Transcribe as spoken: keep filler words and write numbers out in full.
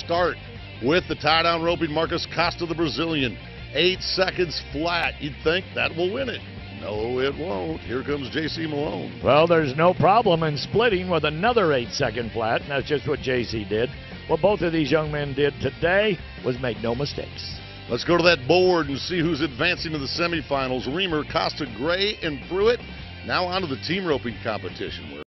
start with the tie-down roping Marcus Costa, the Brazilian. Eight seconds flat. You'd think that will win it. No, it won't. Here comes J C Malone. Well, there's no problem in splitting with another eight-second flat, and that's just what J C did. What both of these young men did today was make no mistakes. Let's go to that board and see who's advancing to the semifinals. Reamer, Costa, Gray, and Pruitt. Now on to the team roping competition.